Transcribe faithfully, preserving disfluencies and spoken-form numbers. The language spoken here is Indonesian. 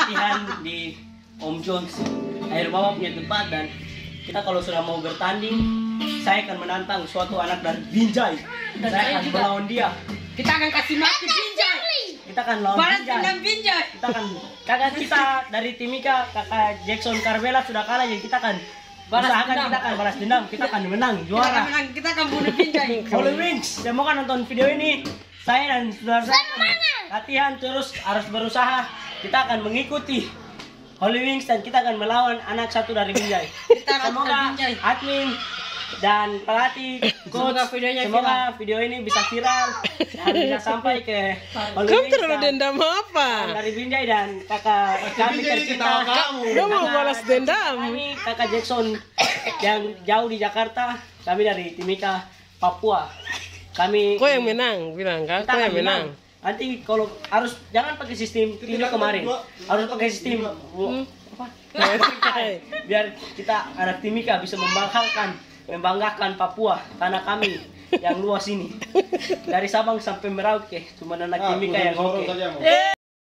latihan di Om Jones air bawah punya tempat, dan kita kalau sudah mau bertanding, saya akan menantang suatu anak dari Binjai. Dan Saya saya akan juga. melawan dia. Kita akan kasih mati Binjai. Kita akan lawan Balas Binjai. dendam Binjai. Kita akan kakak kita dari Timika, kakak Jackson Carvela sudah kalah, jadi kita akan Balas usahakan dendam. kita akan balas dendam, kita akan menang, Kita akan juara. menang, kita akan bunuh Binjai. Holy Wings, semoga nonton video ini. Saya dan saudara saya latihan terus, harus berusaha. Kita akan mengikuti Holy Wings dan kita akan melawan anak satu dari Binjai. Kita akan Semoga Binjai. admin dan pelatih, coach, Semoga videonya semoga video ini bisa viral dan bisa sampai ke Holy Kamu Wings terlalu dan- dendam apa? dari Binjai dan kakak kami tercinta. Dia mau Kakak- balas dendam. Kami kakak Jackson yang jauh di Jakarta, kami dari Timika, Papua. Kami Kau yang menang, bilang kan? kita Kau akan yang menang. Nanti kalau harus jangan pakai sistem ini kemarin, harus pakai sistem Hmm. apa? Biar kita anak Timika bisa membanggakan membanggakan Papua, tanah kami yang luas ini. Dari Sabang sampai Merauke, cuma anak Timika yang oke. Sorong saja, Mo. Eh,